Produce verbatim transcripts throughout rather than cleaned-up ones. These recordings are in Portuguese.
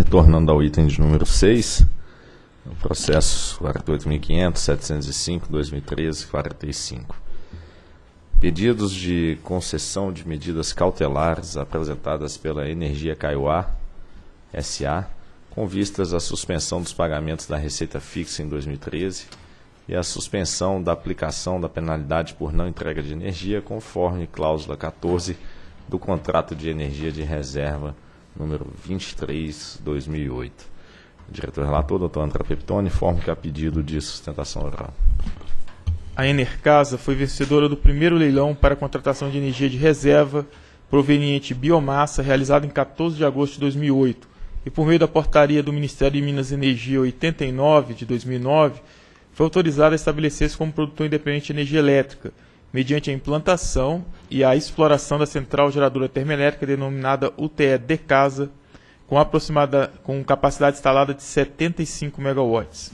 retornando ao item de número seis, o processo quarenta e oito mil e quinhentos, setecentos e cinco, dois mil e treze, quarenta e cinco. Pedidos de concessão de medidas cautelares apresentadas pela Energia Kaiowá S A com vistas à suspensão dos pagamentos da receita fixa em dois mil e treze e à suspensão da aplicação da penalidade por não entrega de energia, conforme cláusula quatorze do contrato de energia de reserva número vinte e três barra dois mil e oito. O diretor relator, doutor André Peptoni, informa que há pedido de sustentação oral. A Enercasa foi vencedora do primeiro leilão para a contratação de energia de reserva proveniente de biomassa, realizado em quatorze de agosto de dois mil e oito, e por meio da portaria do Ministério de Minas e Energia oitenta e nove de dois mil e nove, foi autorizada a estabelecer-se como produtor independente de energia elétrica, mediante a implantação e a exploração da central geradora termoelétrica denominada U T E Decasa, com, aproximada, com capacidade instalada de setenta e cinco megawatts.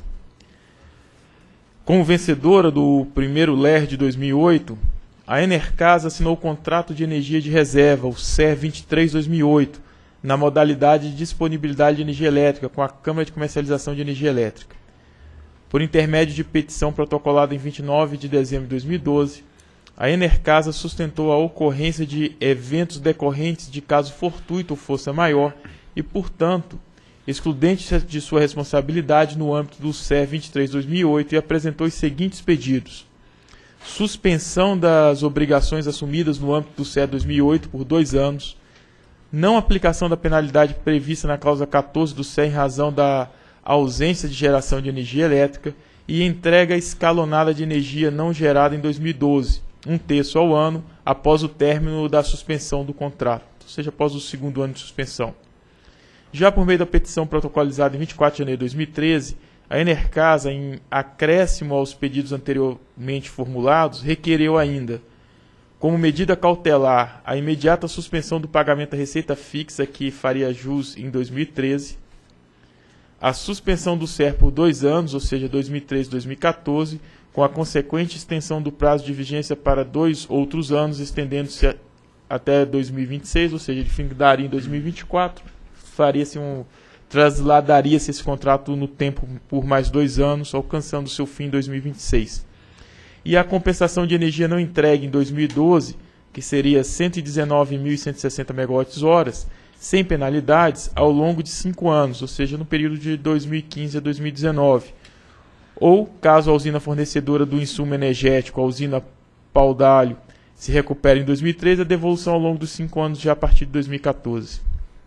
Como vencedora do primeiro L E R de dois mil e oito, a Enercasa assinou o contrato de energia de reserva, o C E R vinte e três barra dois mil e oito, na modalidade de disponibilidade de energia elétrica com a Câmara de Comercialização de Energia Elétrica. Por intermédio de petição protocolada em vinte e nove de dezembro de dois mil e doze, a Enercasa sustentou a ocorrência de eventos decorrentes de caso fortuito ou força maior e, portanto, excludente de sua responsabilidade no âmbito do C E R vinte e três barra dois mil e oito e apresentou os seguintes pedidos: suspensão das obrigações assumidas no âmbito do C E R dois mil e oito por dois anos, não aplicação da penalidade prevista na cláusula quatorze do C E R em razão da ausência de geração de energia elétrica e entrega escalonada de energia não gerada em dois mil e doze, um terço ao ano após o término da suspensão do contrato, ou seja, após o segundo ano de suspensão. Já por meio da petição protocolizada em vinte e quatro de janeiro de dois mil e treze, a Enercasa, em acréscimo aos pedidos anteriormente formulados, requereu ainda, como medida cautelar, a imediata suspensão do pagamento da receita fixa que faria jus em dois mil e treze, a suspensão do C E R por dois anos, ou seja, dois mil e treze e dois mil e quatorze, com a consequente extensão do prazo de vigência para dois outros anos, estendendo-se até dois mil e vinte e seis, ou seja, ele findaria em dois mil e vinte e quatro, faria-se um, trasladaria-se esse contrato no tempo por mais dois anos, alcançando seu fim em dois mil e vinte e seis. E a compensação de energia não entregue em dois mil e doze, que seria cento e dezenove mil cento e sessenta megawatts-hora, sem penalidades, ao longo de cinco anos, ou seja, no período de dois mil e quinze a dois mil e dezenove. Ou, caso a usina fornecedora do insumo energético, a usina Pau d'Alho, se recupere em dois mil e treze, a devolução ao longo dos cinco anos já a partir de dois mil e quatorze.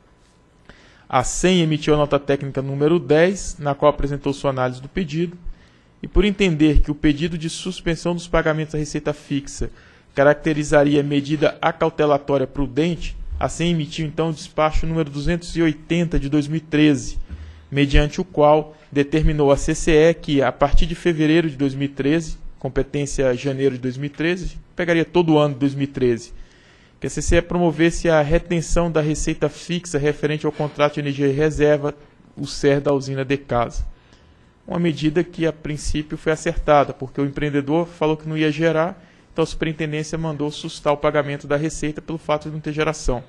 A S E M emitiu a nota técnica número dez, na qual apresentou sua análise do pedido, e por entender que o pedido de suspensão dos pagamentos da receita fixa caracterizaria medida acautelatória prudente, a S E M emitiu então o despacho número duzentos e oitenta de dois mil e treze, mediante o qual determinou a C C E que, a partir de fevereiro de dois mil e treze, competência janeiro de dois mil e treze, pegaria todo o ano de dois mil e treze, que a C C E promovesse a retenção da receita fixa referente ao contrato de energia de reserva, o C E R da usina Decasa. Uma medida que, a princípio, foi acertada, porque o empreendedor falou que não ia gerar, então a superintendência mandou sustar o pagamento da receita pelo fato de não ter geração.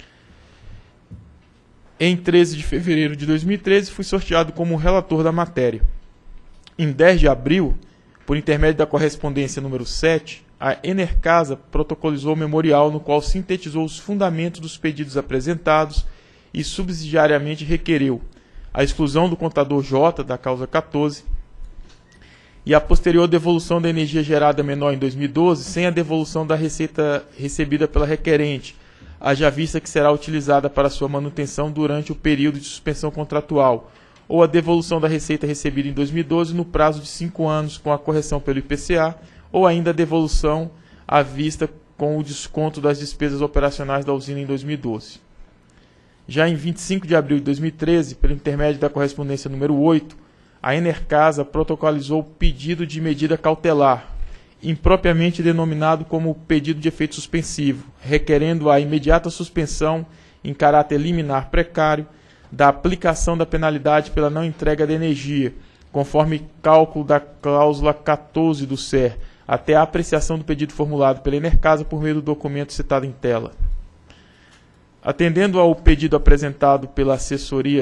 Em treze de fevereiro de dois mil e treze, fui sorteado como relator da matéria. Em dez de abril, por intermédio da correspondência número sete, a Enercasa protocolizou o memorial no qual sintetizou os fundamentos dos pedidos apresentados e subsidiariamente requereu a exclusão do contador J da causa quatorze e a posterior devolução da energia gerada menor em dois mil e doze sem a devolução da receita recebida pela requerente, haja vista que será utilizada para sua manutenção durante o período de suspensão contratual, ou a devolução da receita recebida em dois mil e doze no prazo de cinco anos com a correção pelo I P C A, ou ainda a devolução à vista com o desconto das despesas operacionais da usina em dois mil e doze. Já em vinte e cinco de abril de dois mil e treze, pelo intermédio da correspondência número oito, a Enercasa protocolizou o pedido de medida cautelar, impropriamente denominado como pedido de efeito suspensivo, requerendo a imediata suspensão, em caráter liminar precário, da aplicação da penalidade pela não entrega de energia, conforme cálculo da cláusula quatorze do C E R, até a apreciação do pedido formulado pela Enercasa por meio do documento citado em tela. Atendendo ao pedido apresentado pela assessoria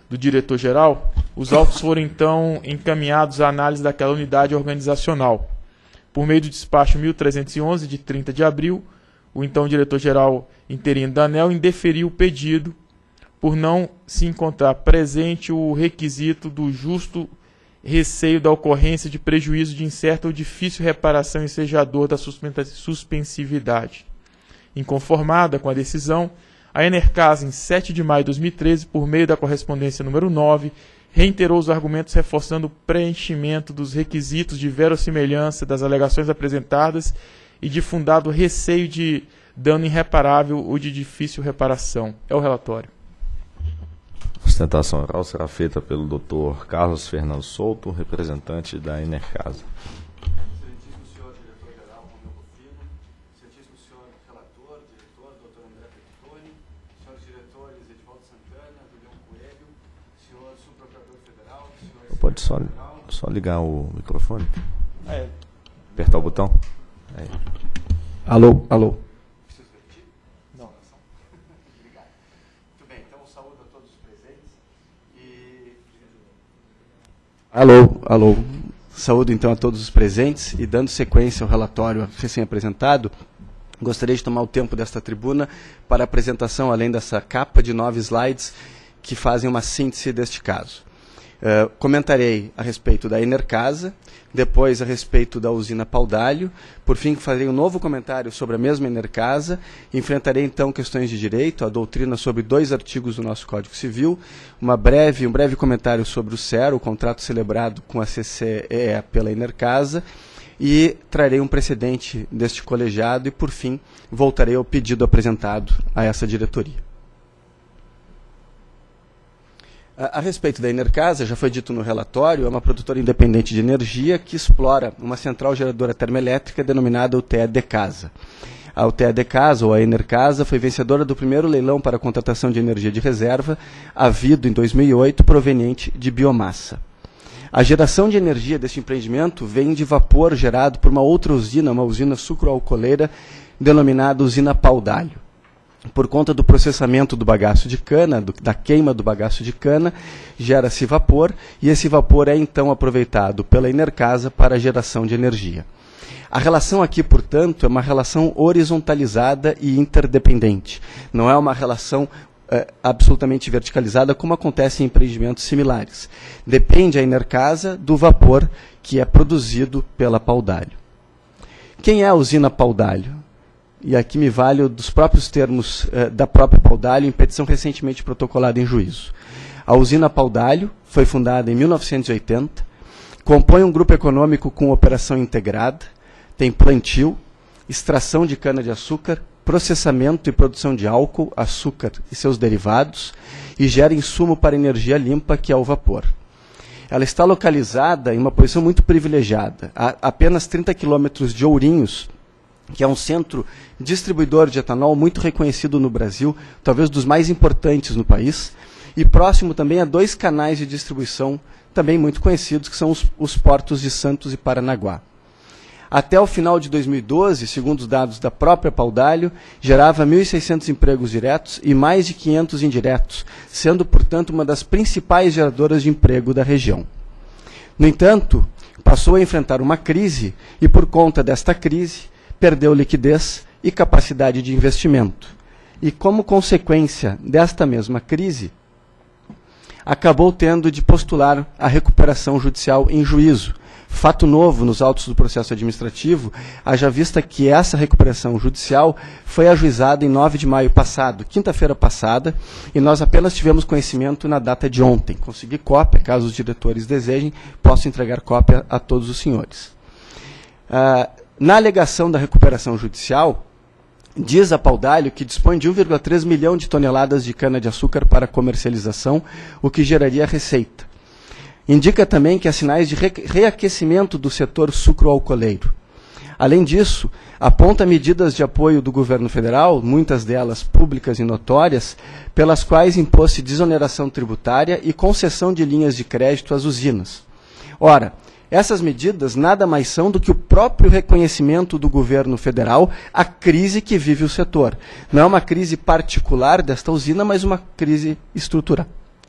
do diretor-geral, os autos foram então encaminhados à análise daquela unidade organizacional. Por meio do despacho mil trezentos e onze, de trinta de abril, o então diretor-geral interino da ANEEL indeferiu o pedido por não se encontrar presente o requisito do justo receio da ocorrência de prejuízo de incerta ou difícil reparação ensejador da suspensividade. Inconformada com a decisão, a Enercasa, em sete de maio de dois mil e treze, por meio da correspondência número nove, reiterou os argumentos reforçando o preenchimento dos requisitos de verossimilhança das alegações apresentadas e de fundado receio de dano irreparável ou de difícil reparação. É o relatório. A sustentação oral será feita pelo doutor Carlos Fernando Souto, representante da Enercasa. Excelentíssimo senhor diretor-geral Romeu Rufino, excelentíssimo senhor relator, diretor, doutor André Pettoni, senhores diretores Edivaldo Santana, Julião Coelho, senhor subprocurador federal, senhor... Pode só, só ligar o microfone? É. Apertar o botão? Aí. Alô, alô. Preciso repetir? Não. Obrigado. Muito bem, então saúdo a todos os presentes e... Alô, alô. Saúdo então a todos os presentes e dando sequência ao relatório recém-apresentado, gostaria de tomar o tempo desta tribuna para a apresentação, além dessa capa de nove slides que fazem uma síntese deste caso. Uh, comentarei a respeito da Enercasa, depois a respeito da usina Paudalho, por fim farei um novo comentário sobre a mesma Enercasa, enfrentarei então questões de direito, a doutrina sobre dois artigos do nosso Código Civil, uma breve, um breve comentário sobre o C E R, o contrato celebrado com a C C E E pela Enercasa, e trarei um precedente deste colegiado e, por fim, voltarei ao pedido apresentado a essa diretoria. A, a respeito da Enercasa, já foi dito no relatório, é uma produtora independente de energia que explora uma central geradora termoelétrica denominada U T E Decasa. A U T E Decasa, ou a Enercasa, foi vencedora do primeiro leilão para a contratação de energia de reserva, havido em dois mil e oito, proveniente de biomassa. A geração de energia deste empreendimento vem de vapor gerado por uma outra usina, uma usina sucroalcooleira, denominada usina Paudalho. Por conta do processamento do bagaço de cana, do, da queima do bagaço de cana, gera-se vapor e esse vapor é então aproveitado pela Enercasa para a geração de energia. A relação aqui, portanto, é uma relação horizontalizada e interdependente. Não é uma relação é, absolutamente verticalizada como acontece em empreendimentos similares. Depende a Enercasa do vapor que é produzido pela Paudalho. Quem é a usina Paudalho? E aqui me valho dos próprios termos eh, da própria Paudalho, em petição recentemente protocolada em juízo. A usina Paudalho foi fundada em mil novecentos e oitenta, compõe um grupo econômico com operação integrada, tem plantio, extração de cana-de-açúcar, processamento e produção de álcool, açúcar e seus derivados, e gera insumo para energia limpa, que é o vapor. Ela está localizada em uma posição muito privilegiada, a apenas trinta quilômetros de Ourinhos, que é um centro distribuidor de etanol muito reconhecido no Brasil, talvez dos mais importantes no país, e próximo também a dois canais de distribuição também muito conhecidos, que são os, os portos de Santos e Paranaguá. Até o final de dois mil e doze, segundo os dados da própria Paudalho, gerava mil e seiscentos empregos diretos e mais de quinhentos indiretos, sendo, portanto, uma das principais geradoras de emprego da região. No entanto, passou a enfrentar uma crise e, por conta desta crise, perdeu liquidez e capacidade de investimento. E, como consequência desta mesma crise, acabou tendo de postular a recuperação judicial em juízo. Fato novo nos autos do processo administrativo, haja vista que essa recuperação judicial foi ajuizada em nove de maio passado, quinta-feira passada, e nós apenas tivemos conhecimento na data de ontem. Consegui cópia, caso os diretores desejem, posso entregar cópia a todos os senhores. Ah, Na alegação da recuperação judicial, diz a Paudalho que dispõe de um vírgula três milhão de toneladas de cana-de-açúcar para comercialização, o que geraria receita. Indica também que há sinais de re reaquecimento do setor sucroalcooleiro. Além disso, aponta medidas de apoio do governo federal, muitas delas públicas e notórias, pelas quais impôs-se desoneração tributária e concessão de linhas de crédito às usinas. Ora, essas medidas nada mais são do que o próprio reconhecimento do governo federal à crise que vive o setor. Não é uma crise particular desta usina, mas uma crise estrutural.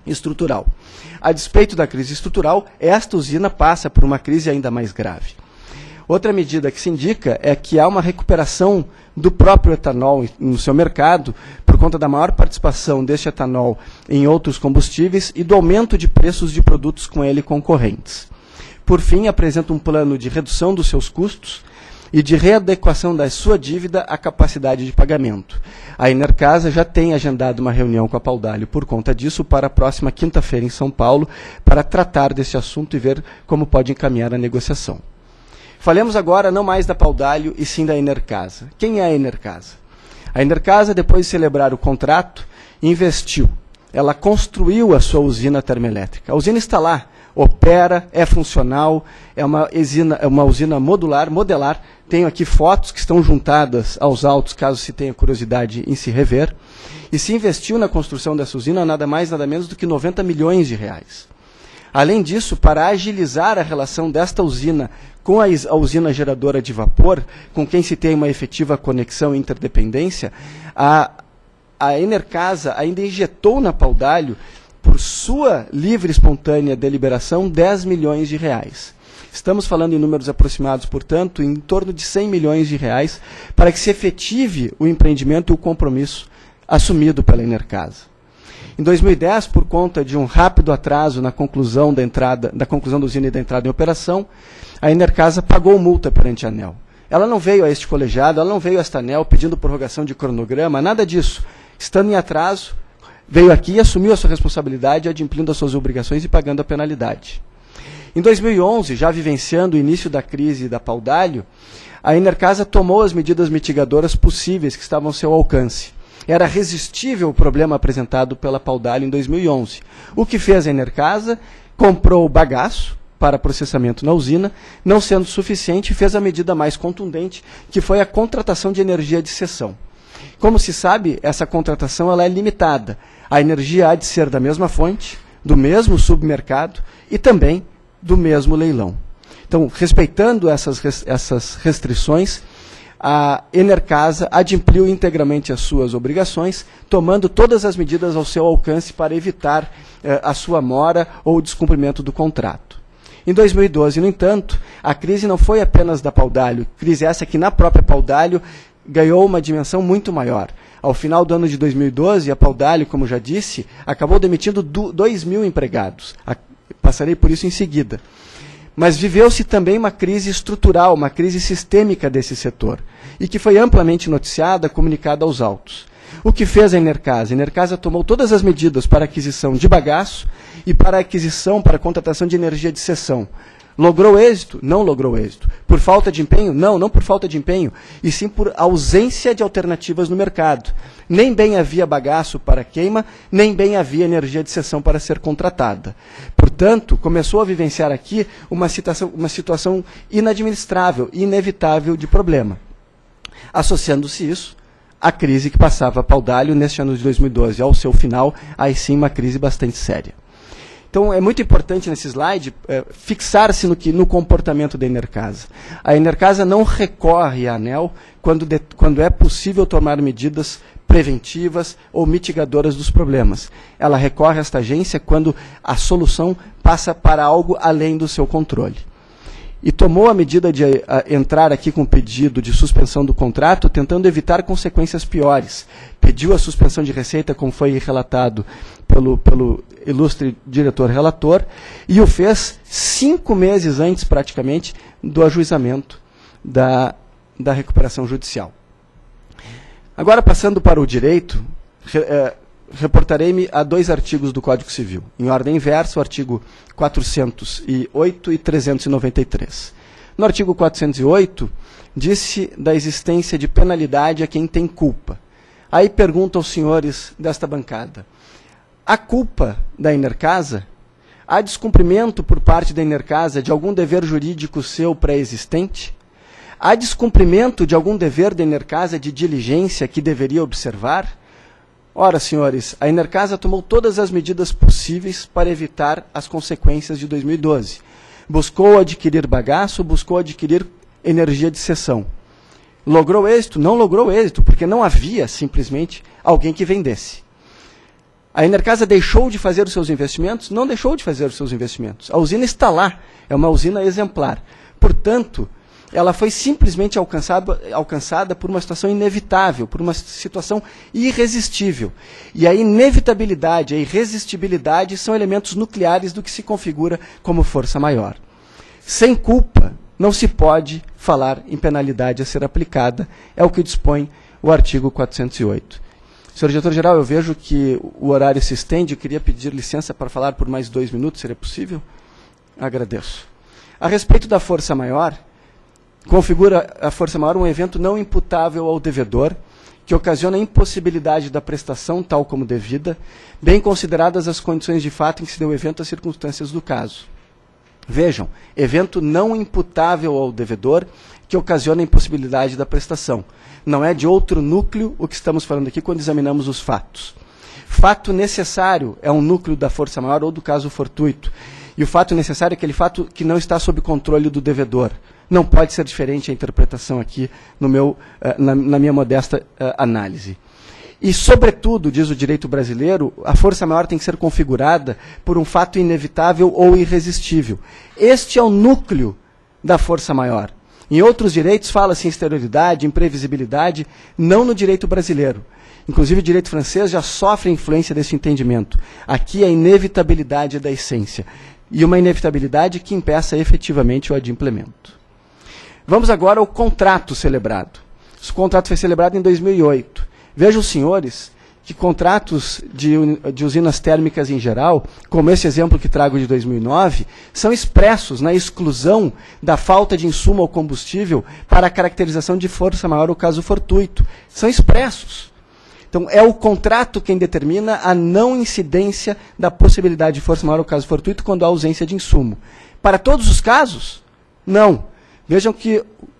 estrutural. A despeito da crise estrutural, esta usina passa por uma crise ainda mais grave. Outra medida que se indica é que há uma recuperação do próprio etanol no seu mercado, por conta da maior participação deste etanol em outros combustíveis e do aumento de preços de produtos com ele concorrentes. Por fim, apresenta um plano de redução dos seus custos e de readequação da sua dívida à capacidade de pagamento. A Enercasa já tem agendado uma reunião com a Paudalho por conta disso para a próxima quinta-feira em São Paulo, para tratar desse assunto e ver como pode encaminhar a negociação. Falemos agora não mais da Paudalho e sim da Enercasa. Quem é a Enercasa? A Enercasa, depois de celebrar o contrato, investiu. Ela construiu a sua usina termoelétrica. A usina está lá, opera, é funcional, é uma usina, é uma usina modular, modelar. Tenho aqui fotos que estão juntadas aos autos, caso se tenha curiosidade em se rever. E se investiu na construção dessa usina nada mais, nada menos do que noventa milhões de reais. Além disso, para agilizar a relação desta usina com a, a usina geradora de vapor, com quem se tem uma efetiva conexão e interdependência, a, a Enercasa ainda injetou na Paudalho, por sua livre e espontânea deliberação, dez milhões de reais. Estamos falando em números aproximados, portanto, em torno de cem milhões de reais, para que se efetive o empreendimento e o compromisso assumido pela Enercasa. Em dois mil e dez, por conta de um rápido atraso na conclusão da entrada, da conclusão da usina e da entrada em operação, a Enercasa pagou multa perante a ANEEL. Ela não veio a este colegiado, ela não veio a esta ANEEL pedindo prorrogação de cronograma, nada disso. Estando em atraso, veio aqui e assumiu a sua responsabilidade, adimplindo as suas obrigações e pagando a penalidade. Em dois mil e onze, já vivenciando o início da crise da Paudalho, a Enercasa tomou as medidas mitigadoras possíveis que estavam ao seu alcance. Era resistível o problema apresentado pela Paudalho em dois mil e onze. O que fez a Enercasa? Comprou bagaço para processamento na usina, não sendo suficiente, fez a medida mais contundente, que foi a contratação de energia de cessão. Como se sabe, essa contratação ela é limitada. A energia há de ser da mesma fonte, do mesmo submercado e também do mesmo leilão. Então, respeitando essas, essas restrições, a Enercasa adimpliu integralmente as suas obrigações, tomando todas as medidas ao seu alcance para evitar eh, a sua mora ou o descumprimento do contrato. Em dois mil e doze, no entanto, a crise não foi apenas da Paudalho, crise essa que na própria Paudalho ganhou uma dimensão muito maior. Ao final do ano de dois mil e doze, a Paudalho, como já disse, acabou demitindo dois mil empregados. A, passarei por isso em seguida. Mas viveu-se também uma crise estrutural, uma crise sistêmica desse setor, e que foi amplamente noticiada, comunicada aos autos. O que fez a Enercasa? A Enercasa tomou todas as medidas para a aquisição de bagaço e para a aquisição, para a contratação de energia de cessão. Logrou êxito? Não logrou êxito. Por falta de empenho? Não, não por falta de empenho, e sim por ausência de alternativas no mercado. Nem bem havia bagaço para queima, nem bem havia energia de cessão para ser contratada. Portanto, começou a vivenciar aqui uma situação, uma situação inadministrável, inevitável de problema. Associando-se isso à crise que passava a Paudalho neste ano de dois mil e doze, ao seu final, aí sim uma crise bastante séria. Então, é muito importante nesse slide é, fixar-se no, no comportamento da Enercasa. A Enercasa não recorre à ANEEL quando, de, quando é possível tomar medidas preventivas ou mitigadoras dos problemas. Ela recorre a esta agência quando a solução passa para algo além do seu controle. E tomou a medida de a, entrar aqui com pedido de suspensão do contrato, tentando evitar consequências piores. Pediu a suspensão de receita, como foi relatado pelo, pelo ilustre diretor relator, e o fez cinco meses antes, praticamente, do ajuizamento da, da recuperação judicial. Agora, passando para o direito, re, é, reportarei-me a dois artigos do Código Civil. Em ordem inversa, o artigo quatrocentos e oito e trezentos e noventa e três. No artigo quatrocentos e oito, disse da existência de penalidade a quem tem culpa. Aí pergunto aos senhores desta bancada, a culpa da Enercasa? Há descumprimento por parte da Enercasa de algum dever jurídico seu pré-existente? Há descumprimento de algum dever da Enercasa de diligência que deveria observar? Ora, senhores, a Enercasa tomou todas as medidas possíveis para evitar as consequências de dois mil e doze. Buscou adquirir bagaço, buscou adquirir energia de cessão. Logrou êxito? Não logrou êxito, porque não havia, simplesmente, alguém que vendesse. A Enercasa deixou de fazer os seus investimentos? Não deixou de fazer os seus investimentos. A usina está lá, é uma usina exemplar. Portanto, ela foi simplesmente alcançada, alcançada por uma situação inevitável, por uma situação irresistível. E a inevitabilidade, a irresistibilidade são elementos nucleares do que se configura como força maior. Sem culpa, não se pode falar em penalidade a ser aplicada, é o que dispõe o artigo quatrocentos e oito. Senhor diretor-geral, eu vejo que o horário se estende, eu queria pedir licença para falar por mais dois minutos, seria possível? Agradeço. A respeito da força maior, configura a força maior um evento não imputável ao devedor, que ocasiona a impossibilidade da prestação tal como devida, bem consideradas as condições de fato em que se deu o evento e as circunstâncias do caso. Vejam, evento não imputável ao devedor, que ocasiona a impossibilidade da prestação. Não é de outro núcleo o que estamos falando aqui quando examinamos os fatos. Fato necessário é um núcleo da força maior ou do caso fortuito. E o fato necessário é aquele fato que não está sob controle do devedor. Não pode ser diferente a interpretação aqui no meu, na, na minha modesta uh, análise. E, sobretudo, diz o direito brasileiro, a força maior tem que ser configurada por um fato inevitável ou irresistível. Este é o núcleo da força maior. Em outros direitos fala-se em exterioridade, imprevisibilidade, não no direito brasileiro. Inclusive o direito francês já sofre a influência desse entendimento. Aqui a inevitabilidade é da essência. E uma inevitabilidade que impeça efetivamente o adimplemento. Vamos agora ao contrato celebrado. Esse contrato foi celebrado em dois mil e oito. Vejam os senhores que contratos de, de usinas térmicas em geral, como esse exemplo que trago de dois mil e nove, são expressos na exclusão da falta de insumo ao combustível para a caracterização de força maior ou caso fortuito. São expressos. Então, é o contrato quem determina a não incidência da possibilidade de força maior ou caso fortuito quando há ausência de insumo. Para todos os casos, não. Vejam que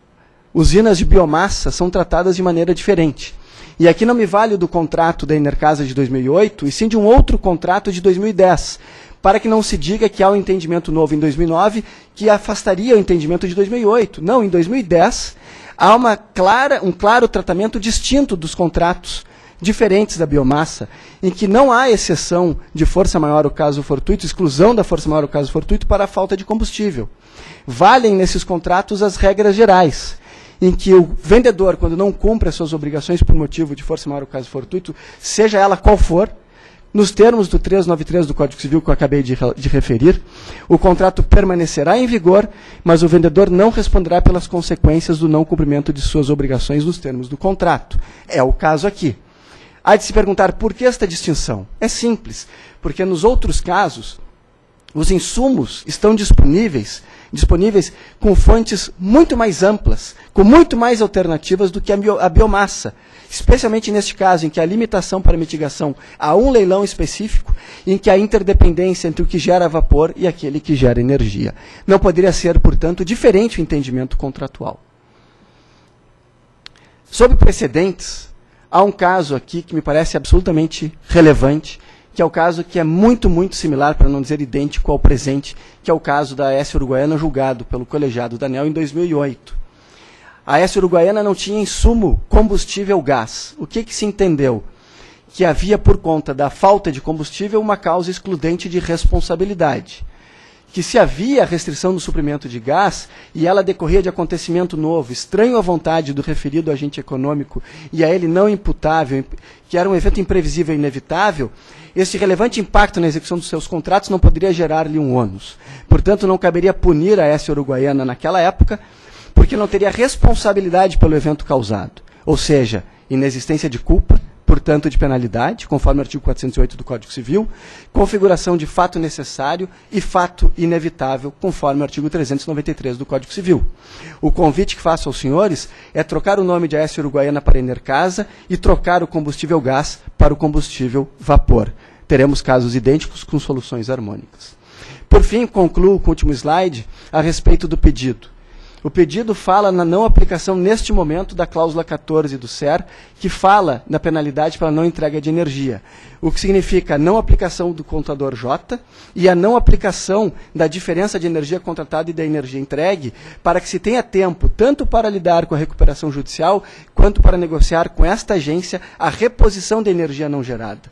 usinas de biomassa são tratadas de maneira diferente. E aqui não me vale do contrato da Enercasa de dois mil e oito, e sim de um outro contrato de dois mil e dez, para que não se diga que há um entendimento novo em dois mil e nove que afastaria o entendimento de dois mil e oito. Não, em dois mil e dez há uma clara, um claro tratamento distinto dos contratos diferentes da biomassa, em que não há exceção de força maior ou caso fortuito, exclusão da força maior ou caso fortuito para a falta de combustível. Valem nesses contratos as regras gerais, em que o vendedor, quando não cumpre as suas obrigações por motivo de força maior ou caso fortuito, seja ela qual for, nos termos do trezentos e noventa e três do Código Civil que eu acabei de, de referir, o contrato permanecerá em vigor, mas o vendedor não responderá pelas consequências do não cumprimento de suas obrigações nos termos do contrato. É o caso aqui. Há de se perguntar por que esta distinção? É simples, porque nos outros casos, os insumos estão disponíveis, disponíveis com fontes muito mais amplas, com muito mais alternativas do que a, bio, a biomassa. Especialmente neste caso, em que a limitação para mitigação a um leilão específico, em que a interdependência entre o que gera vapor e aquele que gera energia. Não poderia ser, portanto, diferente o entendimento contratual. Sob precedentes, há um caso aqui que me parece absolutamente relevante, que é o caso que é muito, muito similar, para não dizer idêntico ao presente, que é o caso da A S Uruguaiana, julgado pelo colegiado da ANEEL em dois mil e oito. A A S Uruguaiana não tinha insumo combustível gás. O que, que se entendeu? Que havia, por conta da falta de combustível, uma causa excludente de responsabilidade. Que se havia restrição no suprimento de gás e ela decorria de acontecimento novo, estranho à vontade do referido agente econômico e a ele não imputável, que era um evento imprevisível e inevitável, esse relevante impacto na execução dos seus contratos não poderia gerar-lhe um ônus. Portanto, não caberia punir a A S Uruguaiana naquela época, porque não teria responsabilidade pelo evento causado. Ou seja, inexistência de culpa, portanto, de penalidade, conforme o artigo quatrocentos e oito do Código Civil, configuração de fato necessário e fato inevitável, conforme o artigo trezentos e noventa e três do Código Civil. O convite que faço aos senhores é trocar o nome de A S Uruguaiana para Enercasa e trocar o combustível gás para o combustível vapor. Teremos casos idênticos com soluções harmônicas. Por fim, concluo com o último slide a respeito do pedido. O pedido fala na não aplicação, neste momento, da cláusula quatorze do C E R, que fala na penalidade pela não entrega de energia. O que significa a não aplicação do contador J e a não aplicação da diferença de energia contratada e da energia entregue, para que se tenha tempo, tanto para lidar com a recuperação judicial, quanto para negociar com esta agência a reposição da energia não gerada.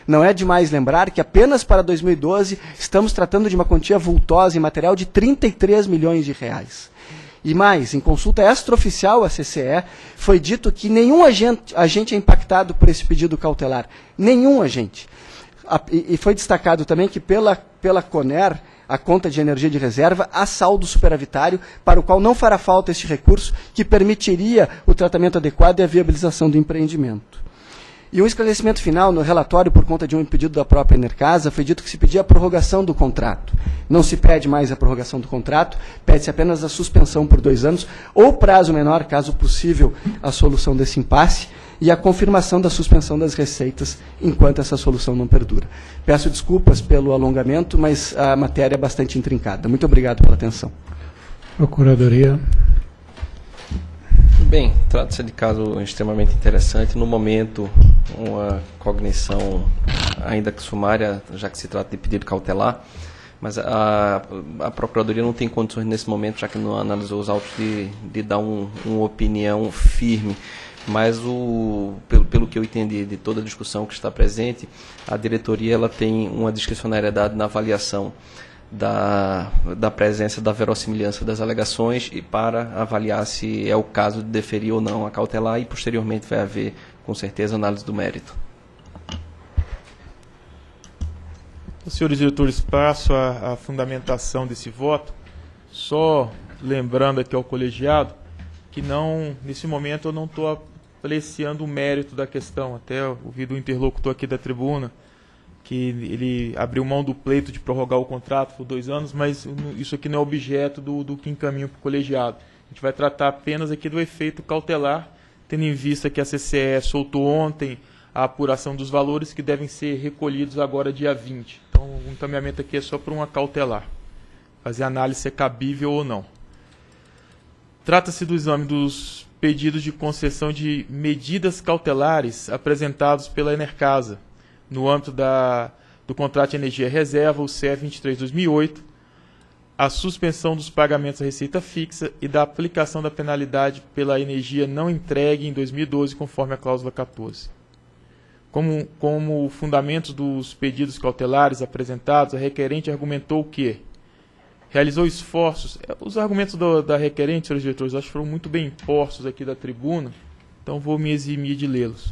Não é demais lembrar que apenas para dois mil e doze estamos tratando de uma quantia vultosa em material de trinta e três milhões de reais. E mais, em consulta extraoficial à C C E, foi dito que nenhum agente, agente é impactado por esse pedido cautelar. Nenhum agente. A, e, e foi destacado também que pela, pela CONER, a conta de energia de reserva, há saldo superavitário para o qual não fará falta este recurso que permitiria o tratamento adequado e a viabilização do empreendimento. E um esclarecimento final, no relatório, por conta de um pedido da própria Enercasa, foi dito que se pedia a prorrogação do contrato. Não se pede mais a prorrogação do contrato, pede-se apenas a suspensão por dois anos, ou prazo menor, caso possível, a solução desse impasse, e a confirmação da suspensão das receitas enquanto essa solução não perdura. Peço desculpas pelo alongamento, mas a matéria é bastante intrincada. Muito obrigado pela atenção. Procuradoria. Bem, trata-se de caso extremamente interessante. No momento, uma cognição, ainda que sumária, já que se trata de pedido cautelar, mas a, a Procuradoria não tem condições nesse momento, já que não analisou os autos, de, de dar um, uma opinião firme. Mas, o, pelo, pelo que eu entendi de toda a discussão que está presente, a diretoria ela tem uma discricionariedade na avaliação Da, da presença da verossimilhança das alegações e para avaliar se é o caso de deferir ou não a cautelar, e posteriormente vai haver, com certeza, análise do mérito. Senhores diretores, passo a, a fundamentação desse voto, só lembrando aqui ao colegiado que não, nesse momento eu não estou apreciando o mérito da questão, até ouvi do interlocutor aqui da tribuna, que ele abriu mão do pleito de prorrogar o contrato por dois anos, mas isso aqui não é objeto do, do que encaminha para o colegiado. A gente vai tratar apenas aqui do efeito cautelar, tendo em vista que a C C E soltou ontem a apuração dos valores que devem ser recolhidos agora dia vinte. Então o encaminhamento aqui é só para uma cautelar, fazer análise se é cabível ou não. Trata-se do exame dos pedidos de concessão de medidas cautelares apresentados pela Enercasa, no âmbito da, do contrato de energia reserva, o C E vinte e três barra dois mil e oito, a suspensão dos pagamentos à receita fixa e da aplicação da penalidade pela energia não entregue em dois mil e doze, conforme a cláusula quatorze. Como, como fundamentos dos pedidos cautelares apresentados, a requerente argumentou que realizou esforços. Os argumentos do, da requerente, senhores diretores, acho que foram muito bem postos aqui da tribuna, então vou me eximir de lê-los.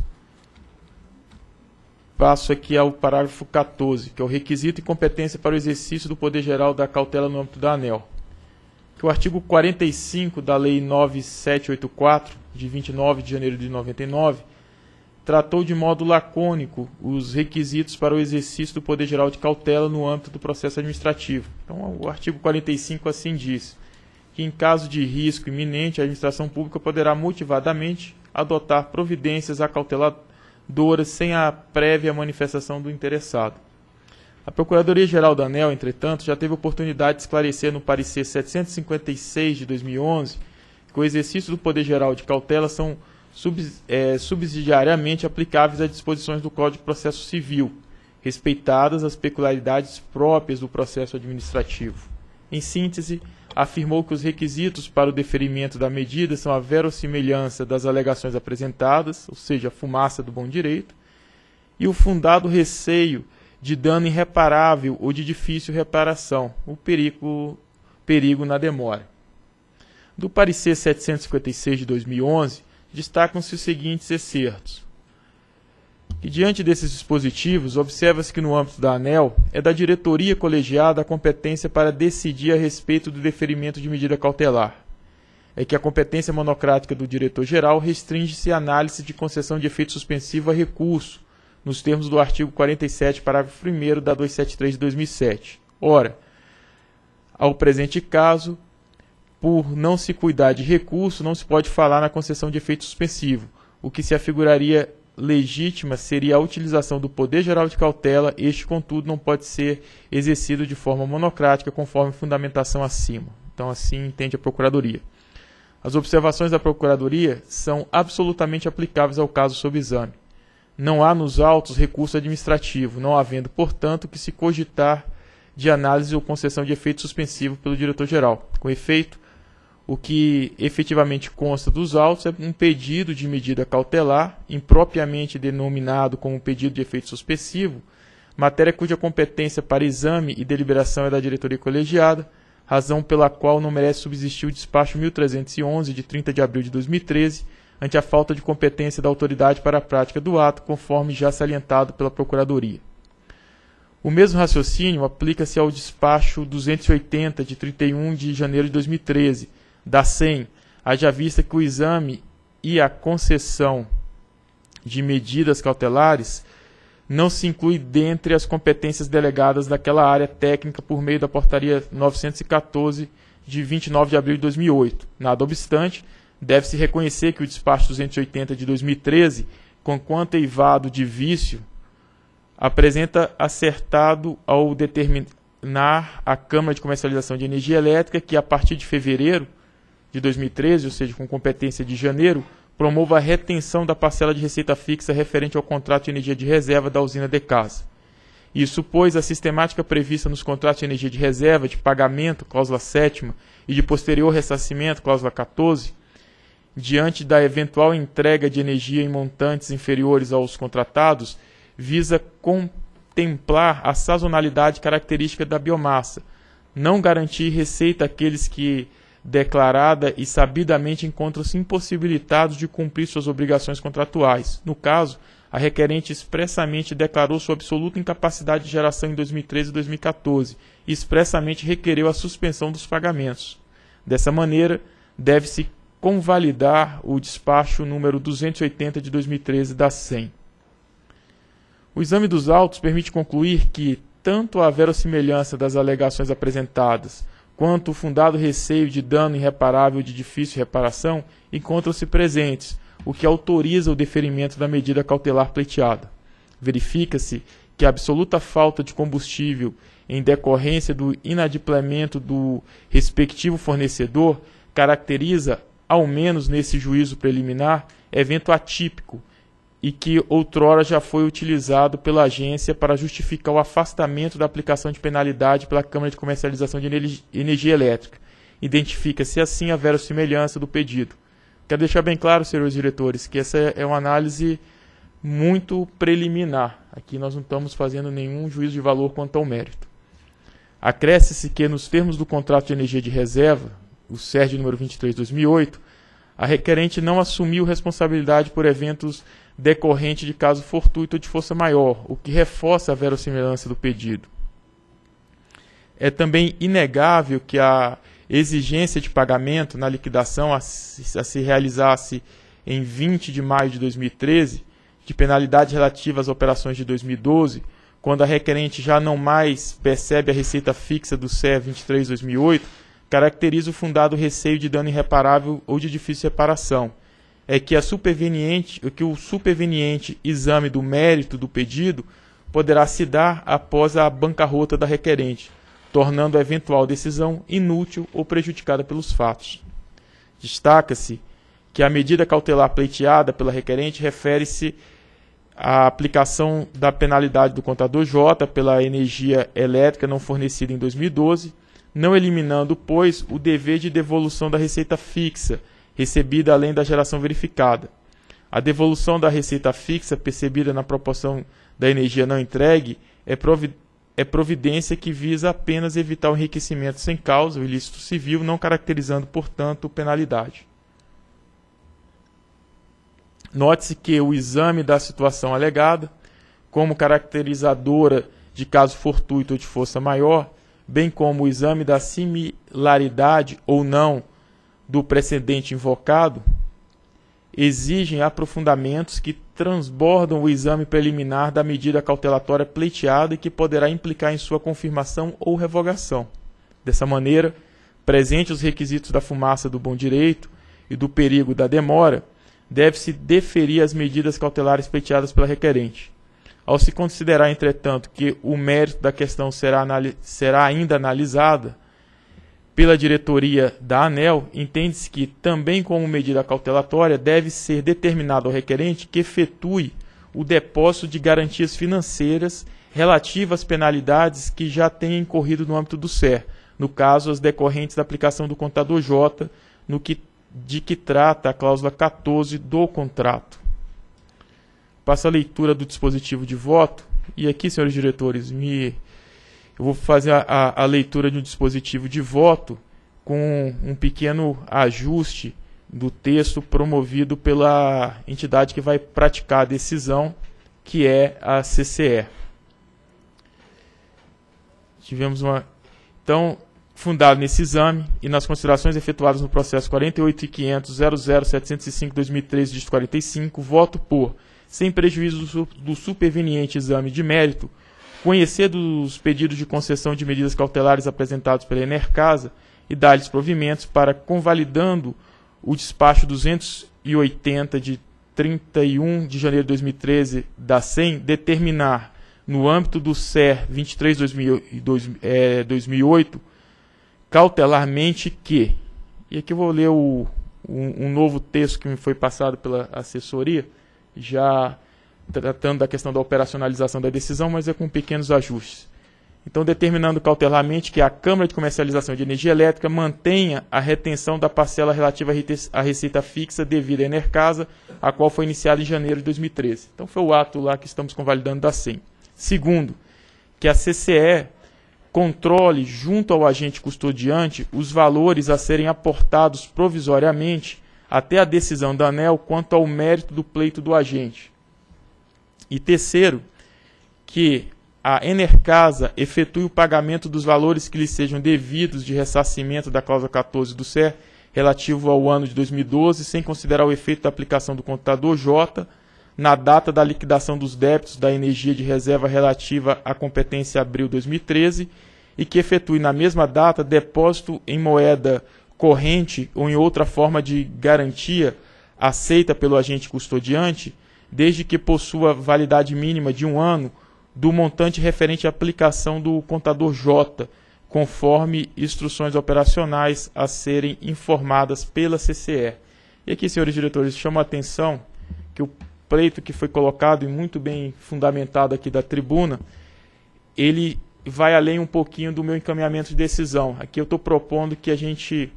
Passo aqui ao parágrafo quatorze, que é o requisito e competência para o exercício do poder geral da cautela no âmbito da ANEEL. Que o artigo quarenta e cinco da Lei nove mil setecentos e oitenta e quatro, de vinte e nove de janeiro de noventa e nove, tratou de modo lacônico os requisitos para o exercício do poder geral de cautela no âmbito do processo administrativo. Então, o artigo quarenta e cinco assim diz, que em caso de risco iminente, a administração pública poderá motivadamente adotar providências acauteladoras sem a prévia manifestação do interessado. A Procuradoria-Geral da ANEEL, entretanto, já teve oportunidade de esclarecer no parecer setecentos e cinquenta e seis de dois mil e onze que o exercício do poder geral de cautela são subs, é, subsidiariamente aplicáveis às disposições do Código de Processo Civil, respeitadas as peculiaridades próprias do processo administrativo. Em síntese, afirmou que os requisitos para o deferimento da medida são a verossimilhança das alegações apresentadas, ou seja, a fumaça do bom direito, e o fundado receio de dano irreparável ou de difícil reparação, o perigo, perigo na demora. Do parecer setecentos e cinquenta e seis de dois mil e onze, destacam-se os seguintes excertos. Que diante desses dispositivos, observa-se que no âmbito da ANEEL é da diretoria colegiada a competência para decidir a respeito do deferimento de medida cautelar. É que a competência monocrática do diretor-geral restringe-se à análise de concessão de efeito suspensivo a recurso, nos termos do artigo quarenta e sete, parágrafo primeiro da duzentos e setenta e três de dois mil e sete. Ora, ao presente caso, por não se cuidar de recurso, não se pode falar na concessão de efeito suspensivo, o que se afiguraria legítima seria a utilização do poder geral de cautela. Este, contudo, não pode ser exercido de forma monocrática, conforme fundamentação acima. Então, assim entende a Procuradoria. As observações da Procuradoria são absolutamente aplicáveis ao caso sob exame. Não há nos autos recurso administrativo, não havendo, portanto, que se cogitar de análise ou concessão de efeito suspensivo pelo diretor-geral. Com efeito, O que efetivamente consta dos autos é um pedido de medida cautelar, impropriamente denominado como pedido de efeito suspensivo, matéria cuja competência para exame e deliberação é da diretoria colegiada, razão pela qual não merece subsistir o despacho mil trezentos e onze, de trinta de abril de dois mil e treze, ante a falta de competência da autoridade para a prática do ato, conforme já salientado pela Procuradoria. O mesmo raciocínio aplica-se ao despacho duzentos e oitenta, de trinta e um de janeiro de dois mil e treze, da S E M, haja vista que o exame e a concessão de medidas cautelares não se inclui dentre as competências delegadas daquela área técnica por meio da portaria novecentos e quatorze, de vinte e nove de abril de dois mil e oito. Nada obstante, deve-se reconhecer que o despacho duzentos e oitenta de dois mil e treze, conquanto eivado de vício, apresenta acertado ao determinar a Câmara de Comercialização de Energia Elétrica que, a partir de fevereiro de dois mil e treze, ou seja, com competência de janeiro, promova a retenção da parcela de receita fixa referente ao contrato de energia de reserva da usina de casa. Isso, pois, a sistemática prevista nos contratos de energia de reserva, de pagamento, cláusula sétima, e de posterior ressarcimento, cláusula quatorze, diante da eventual entrega de energia em montantes inferiores aos contratados, visa contemplar a sazonalidade característica da biomassa, não garantir receita àqueles que, declarada e sabidamente, encontram-se impossibilitados de cumprir suas obrigações contratuais. No caso, a requerente expressamente declarou sua absoluta incapacidade de geração em dois mil e treze e dois mil e quatorze e expressamente requereu a suspensão dos pagamentos. Dessa maneira, deve-se convalidar o despacho número duzentos e oitenta de dois mil e treze da S E M. O exame dos autos permite concluir que tanto a verossimilhança das alegações apresentadas quanto o fundado receio de dano irreparável de difícil reparação encontram-se presentes, o que autoriza o deferimento da medida cautelar pleiteada. Verifica-se que a absoluta falta de combustível em decorrência do inadimplemento do respectivo fornecedor caracteriza, ao menos nesse juízo preliminar, evento atípico e que outrora já foi utilizado pela agência para justificar o afastamento da aplicação de penalidade pela Câmara de Comercialização de Energia Elétrica. Identifica-se assim a verossimilhança do pedido. Quero deixar bem claro, senhores diretores, que essa é uma análise muito preliminar. Aqui nós não estamos fazendo nenhum juízo de valor quanto ao mérito. Acresce-se que, nos termos do contrato de energia de reserva, o S E R D número vinte e três de dois mil e oito, a requerente não assumiu responsabilidade por eventos decorrentes de caso fortuito ou de força maior, o que reforça a verossimilhança do pedido. É também inegável que a exigência de pagamento na liquidação a se, a se realizasse em vinte de maio de dois mil e treze, de penalidade relativa às operações de dois mil e doze, quando a requerente já não mais percebe a receita fixa do S E R vinte e três de dois mil e oito, caracteriza o fundado receio de dano irreparável ou de difícil reparação. É que, a superveniente, que o superveniente exame do mérito do pedido poderá se dar após a bancarrota da requerente, tornando a eventual decisão inútil ou prejudicada pelos fatos. Destaca-se que a medida cautelar pleiteada pela requerente refere-se à aplicação da penalidade do contador J pela energia elétrica não fornecida em dois mil e doze, não eliminando, pois, o dever de devolução da receita fixa, recebida além da geração verificada. A devolução da receita fixa, percebida na proporção da energia não entregue, é, provi é providência que visa apenas evitar o enriquecimento sem causa, o ilícito civil, não caracterizando, portanto, penalidade. Note-se que o exame da situação alegada, como caracterizadora de caso fortuito ou de força maior, bem como o exame da similaridade ou não do precedente invocado, exigem aprofundamentos que transbordam o exame preliminar da medida cautelatória pleiteada e que poderá implicar em sua confirmação ou revogação. Dessa maneira, presentes os requisitos da fumaça do bom direito e do perigo da demora, deve-se deferir as medidas cautelares pleiteadas pela requerente. Ao se considerar, entretanto, que o mérito da questão será, será ainda analisada pela diretoria da ANEEL, entende-se que, também como medida cautelatória, deve ser determinado ao requerente que efetue o depósito de garantias financeiras relativas às penalidades que já tenham incorrido no âmbito do S E R, no caso, as decorrentes da aplicação do contador J no que, de que trata a cláusula quatorze do contrato. Passo a leitura do dispositivo de voto, e aqui, senhores diretores, me, eu vou fazer a, a, a leitura de um dispositivo de voto com um pequeno ajuste do texto promovido pela entidade que vai praticar a decisão, que é a C C E. Tivemos uma... Então, fundado nesse exame e nas considerações efetuadas no processo quarenta e oito mil quinhentos ponto zero zero setecentos e cinco barra dois mil e treze, dígito quarenta e cinco, voto por, sem prejuízo do, su do superveniente exame de mérito, conhecer dos pedidos de concessão de medidas cautelares apresentados pela Enercasa e dar-lhes provimentos para, convalidando o despacho duzentos e oitenta de trinta e um de janeiro de dois mil e treze da S E M, determinar, no âmbito do C E R vinte e três barra dois mil e oito, cautelarmente que, e aqui eu vou ler o, um, um novo texto que me foi passado pela assessoria, já tratando da questão da operacionalização da decisão, mas é com pequenos ajustes. Então, determinando cautelarmente que a Câmara de Comercialização de Energia Elétrica mantenha a retenção da parcela relativa à receita fixa devida à Enercasa, a qual foi iniciada em janeiro de dois mil e treze. Então, foi o ato lá que estamos convalidando da S E M. Segundo, que a C C E controle, junto ao agente custodiante, os valores a serem aportados provisoriamente até a decisão da ANEEL quanto ao mérito do pleito do agente. E terceiro, que a Enercasa efetue o pagamento dos valores que lhe sejam devidos de ressarcimento da cláusula quatorze do C E R relativo ao ano de dois mil e doze, sem considerar o efeito da aplicação do contador J na data da liquidação dos débitos da energia de reserva relativa à competência abril de dois mil e treze e que efetue na mesma data depósito em moeda corrente ou em outra forma de garantia aceita pelo agente custodiante, desde que possua validade mínima de um ano do montante referente à aplicação do contador J, conforme instruções operacionais a serem informadas pela C C E. E aqui, senhores diretores, chamo a atenção que o pleito que foi colocado e muito bem fundamentado aqui da tribuna, ele vai além um pouquinho do meu encaminhamento de decisão. Aqui eu estou propondo que a gente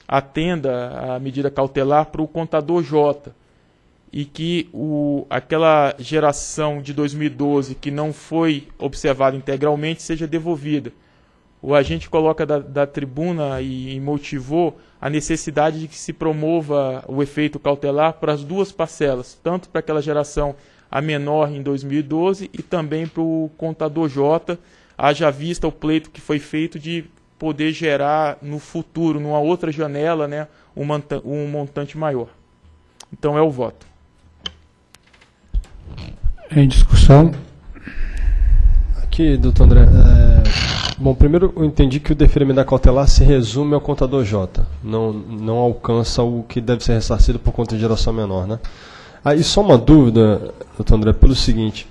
atenda a medida cautelar para o contador J, e que o, aquela geração de dois mil e doze que não foi observada integralmente seja devolvida. O agente coloca da, da tribuna e, e motivou a necessidade de que se promova o efeito cautelar para as duas parcelas, tanto para aquela geração a menor em dois mil e doze e também para o contador J, haja vista o pleito que foi feito de poder gerar no futuro, numa outra janela, né, um, um montante maior. Então é o voto. Em discussão. Aqui, doutor André. É... Bom, primeiro eu entendi que o deferimento da cautelar se resume ao contador J. Não, não alcança o que deve ser ressarcido por conta de geração menor, né? Aí só uma dúvida, doutor André, pelo seguinte.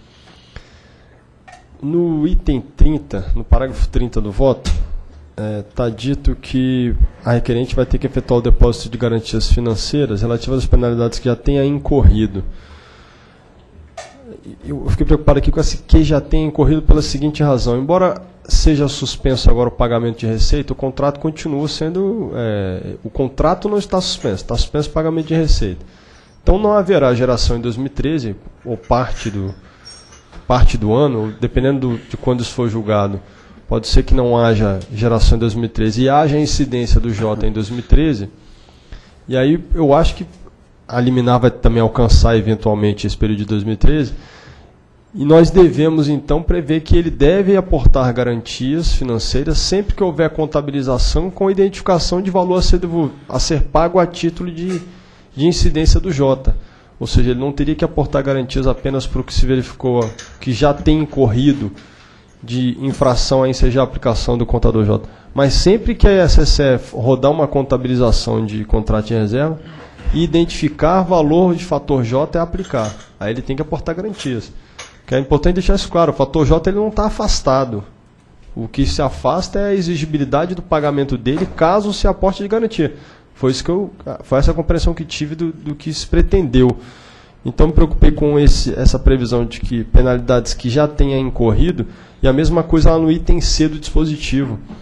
No item trinta, no parágrafo trinta do voto, está é, dito que a requerente vai ter que efetuar o depósito de garantias financeiras relativas às penalidades que já tenha incorrido. Eu fiquei preocupado aqui com esse que já tenha incorrido pela seguinte razão. Embora seja suspenso agora o pagamento de receita, o contrato continua sendo... É, o contrato não está suspenso, está suspenso o pagamento de receita. Então não haverá geração em dois mil e treze, ou parte do, parte do ano, dependendo do, de quando isso for julgado. Pode ser que não haja geração em dois mil e treze e haja incidência do J em dois mil e treze. E aí eu acho que a liminar vai também alcançar eventualmente esse período de dois mil e treze. E nós devemos então prever que ele deve aportar garantias financeiras sempre que houver contabilização com identificação de valor a ser, a ser pago a título de, de incidência do J. Ou seja, ele não teria que aportar garantias apenas para o que se verificou que já tem incorrido de infração a ensejar a aplicação do contador J. Mas sempre que a S S E rodar uma contabilização de contrato de reserva e identificar valor de fator J é aplicar. Aí ele tem que aportar garantias. Que é importante deixar isso claro, o fator J ele não está afastado. O que se afasta é a exigibilidade do pagamento dele caso se aporte de garantia. Foi, isso que eu, foi essa a compreensão que tive do, do que se pretendeu. Então me preocupei com esse, essa previsão de que penalidades que já tenha incorrido, e a mesma coisa lá no item C do dispositivo.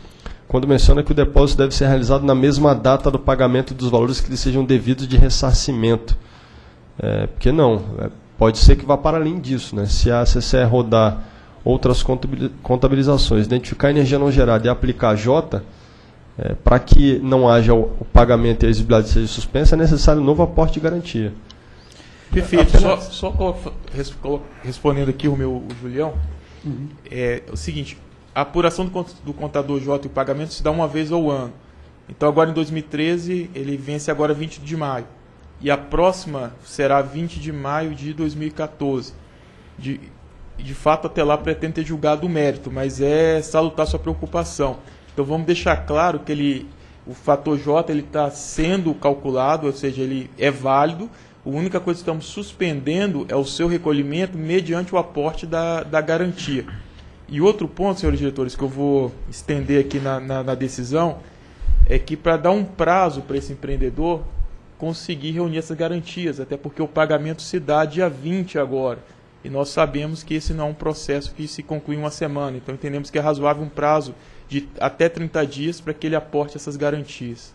quando menciona que o depósito deve ser realizado na mesma data do pagamento dos valores que lhe sejam devidos de ressarcimento. É, porque não, é, pode ser que vá para além disso, né? Se a C C E rodar outras contabilizações, identificar a energia não gerada e aplicar a J, é, para que não haja o, o pagamento e a exigibilidade seja suspensa, é necessário um novo aporte de garantia. Perfeito. Só, só colo- res- colo- respondendo aqui o meu o Julião, uhum. é o seguinte, a apuração do, cont- do contador J e o pagamento se dá uma vez ao ano. Então agora em dois mil e treze, ele vence agora vinte de maio. E a próxima será vinte de maio de dois mil e quatorze. De, de fato, até lá pretende ter julgado o mérito, mas é salutar sua preocupação. Então vamos deixar claro que ele, o fator J está sendo calculado, ou seja, ele é válido. A única coisa que estamos suspendendo é o seu recolhimento mediante o aporte da, da garantia. E outro ponto, senhores diretores, que eu vou estender aqui na, na, na decisão, é que para dar um prazo para esse empreendedor conseguir reunir essas garantias, até porque o pagamento se dá dia vinte agora. E nós sabemos que esse não é um processo que se conclui em uma semana. Então entendemos que é razoável um prazo de até trinta dias para que ele aporte essas garantias.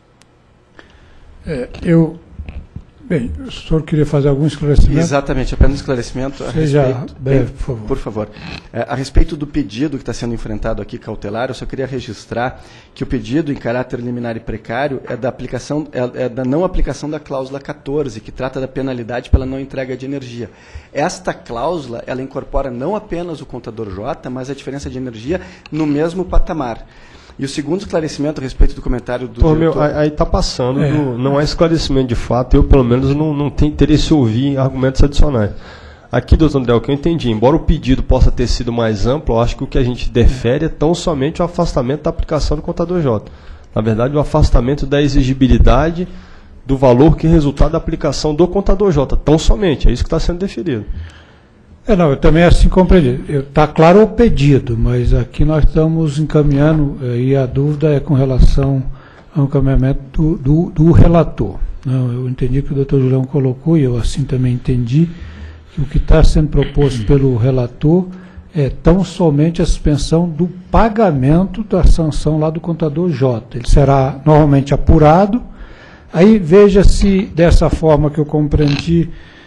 É, eu... Bem, o senhor queria fazer algum esclarecimento? Exatamente, apenas um esclarecimento a Seja respeito... breve, por favor. Por favor. É, a respeito do pedido que está sendo enfrentado aqui, cautelar, eu só queria registrar que o pedido em caráter liminar e precário é da, aplicação, é, é da não aplicação da cláusula quatorze, que trata da penalidade pela não entrega de energia. Esta cláusula, ela incorpora não apenas o contador J, mas a diferença de energia no mesmo patamar. E o segundo esclarecimento a respeito do comentário do Pô, diretor... meu, aí está passando, É. do, não é esclarecimento de fato, eu pelo menos não, não tenho interesse em ouvir argumentos adicionais. Aqui, doutor André, o que eu entendi, embora o pedido possa ter sido mais amplo, eu acho que o que a gente defere é tão somente o afastamento da aplicação do contador J. Na verdade, o afastamento da exigibilidade do valor que é resultado da aplicação do contador J, tão somente, é isso que está sendo deferido. É, não, eu também assim compreendi. Está claro o pedido, mas aqui nós estamos encaminhando, eh, e a dúvida é com relação ao encaminhamento do, do, do relator. Não, eu entendi que o doutor Julião colocou, e eu assim também entendi, que o que está sendo proposto pelo relator é tão somente a suspensão do pagamento da sanção lá do contador J. Ele será normalmente apurado. Aí veja se dessa forma que eu compreendi,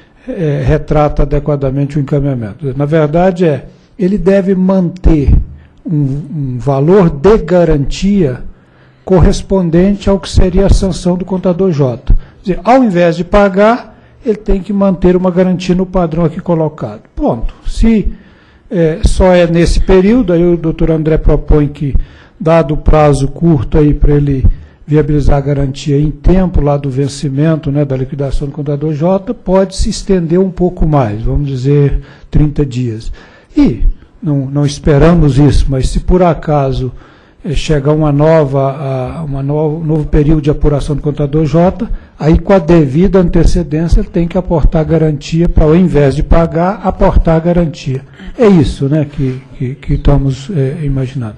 É, retrata adequadamente o encaminhamento. Na verdade, é, ele deve manter um, um valor de garantia correspondente ao que seria a sanção do contador J. Quer dizer, ao invés de pagar, ele tem que manter uma garantia no padrão aqui colocado. Ponto. Se é, só é nesse período, aí o doutor André propõe que, dado o prazo curto aí para ele viabilizar a garantia em tempo lá do vencimento, né, da liquidação do contador J, pode se estender um pouco mais, vamos dizer trinta dias. E não, não esperamos isso, mas se por acaso eh, chegar uma nova, a, uma nova, um novo período de apuração do contador J, aí com a devida antecedência ele tem que aportar garantia para, ao invés de pagar, aportar garantia. É isso, né, que, que, que estamos eh, imaginando.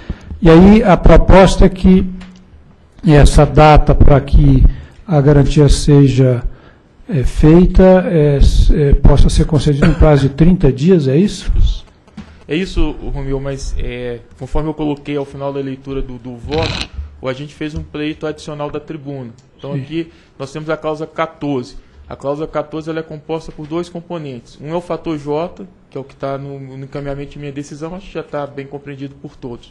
E aí a proposta é que e essa data para que a garantia seja é, feita é, é, possa ser concedida no prazo de trinta dias, é isso? É isso, Romeu, mas é, conforme eu coloquei ao final da leitura do, do voto, o agente fez um pleito adicional da tribuna. Então Sim. Aqui nós temos a cláusula quatorze. A cláusula quatorze ela é composta por dois componentes. Um é o fator J, que é o que está no, no encaminhamento de minha decisão, acho que já está bem compreendido por todos.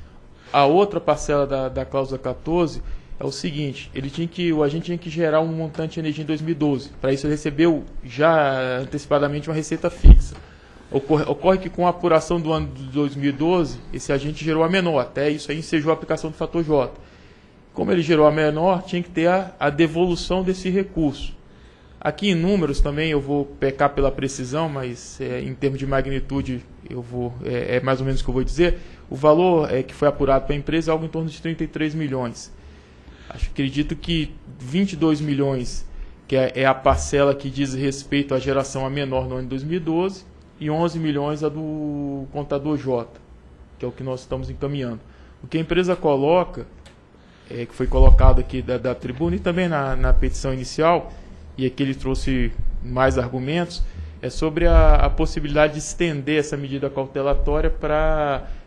A outra parcela da, da cláusula quatorze é o seguinte, ele tinha que, o agente tinha que gerar um montante de energia em dois mil e doze. Para isso ele recebeu já antecipadamente uma receita fixa. Ocorre, ocorre que com a apuração do ano de dois mil e doze, esse agente gerou a menor, até isso aí ensejou a aplicação do fator J. Como ele gerou a menor, tinha que ter a, a devolução desse recurso. Aqui em números também eu vou pecar pela precisão, mas é, em termos de magnitude eu vou, é, é mais ou menos o que eu vou dizer. O valor é, que foi apurado para a empresa é algo em torno de trinta e três milhões. Acho, acredito que vinte e dois milhões, que é, é a parcela que diz respeito à geração a menor no ano de dois mil e doze, e onze milhões a do contador J, que é o que nós estamos encaminhando. O que a empresa coloca, é, que foi colocado aqui da, da tribuna e também na, na petição inicial, e aqui ele trouxe mais argumentos, é sobre a, a possibilidade de estender essa medida cautelatória para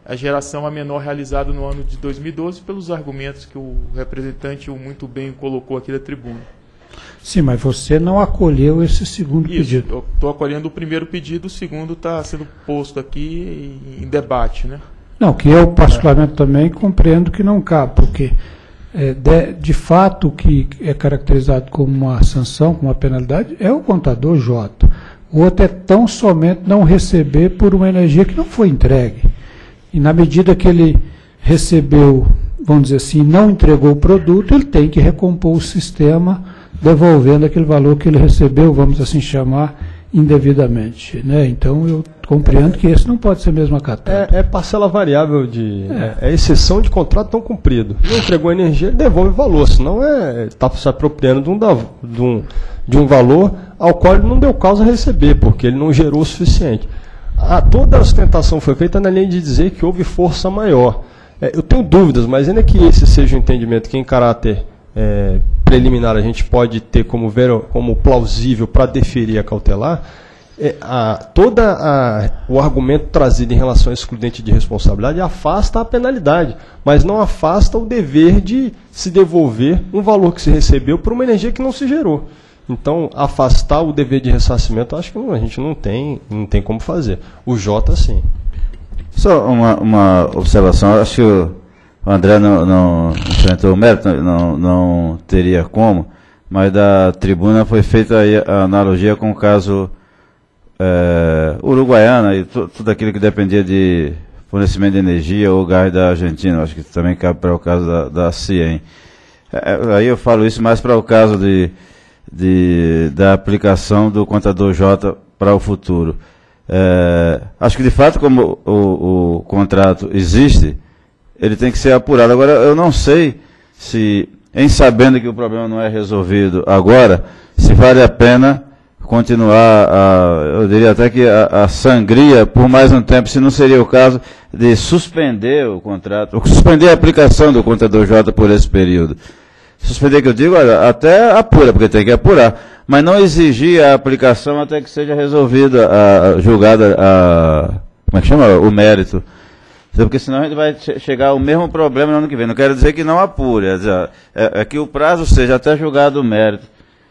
a geração a menor realizada no ano de dois mil e doze, pelos argumentos que o representante muito bem colocou aqui da tribuna. Sim, mas você não acolheu esse segundo Isso, pedido. eu estou acolhendo o primeiro pedido, o segundo está sendo posto aqui em debate, né? Não, que eu particularmente é. também compreendo que não cabe, porque é, de, de fato o que é caracterizado como uma sanção, como uma penalidade, é o contador J. O outro é tão somente não receber por uma energia que não foi entregue. E na medida que ele recebeu, vamos dizer assim, não entregou o produto, ele tem que recompor o sistema, devolvendo aquele valor que ele recebeu, vamos assim chamar, indevidamente. Né? Então eu compreendo que esse não pode ser mesmo acatado. É, é parcela variável de. É. é exceção de contrato não cumprido. Não entregou energia, ele devolve o valor, senão está se apropriando de um, da, de, um, de um valor ao qual ele não deu causa a receber, porque ele não gerou o suficiente. A, toda a sustentação foi feita na linha de dizer que houve força maior. É, eu tenho dúvidas, mas ainda que esse seja o entendimento que em caráter é, preliminar a gente pode ter como, ver, como plausível para deferir a cautelar, é, a, toda a, o argumento trazido em relação ao excludente de responsabilidade afasta a penalidade, mas não afasta o dever de se devolver um valor que se recebeu por uma energia que não se gerou. Então, afastar o dever de ressarcimento, acho que não, a gente não tem, não tem como fazer. O J, sim. Só uma, uma observação, acho que o André não, não enfrentou o mérito, não, não teria como, mas da tribuna foi feita aí a analogia com o caso é, uruguaiano e tu, tudo aquilo que dependia de fornecimento de energia ou gás da Argentina, acho que também cabe para o caso da, da CIEM. É, aí eu falo isso mais para o caso de De, da aplicação do contador J para o futuro. É, acho que de fato, como o, o, o contrato existe, ele tem que ser apurado. Agora, eu não sei se, em sabendo que o problema não é resolvido agora, se vale a pena continuar, a, eu diria até que a, a sangria por mais um tempo, se não seria o caso de suspender o contrato, suspender a aplicação do contador J por esse período. Suspender que eu digo, olha, até apura, porque tem que apurar, mas não exigir a aplicação até que seja resolvida, a, a julgada, a, como é que chama? O mérito. Porque senão a gente vai che chegar ao mesmo problema no ano que vem. Não quero dizer que não apure, é, dizer, é, é que o prazo seja até julgado o mérito.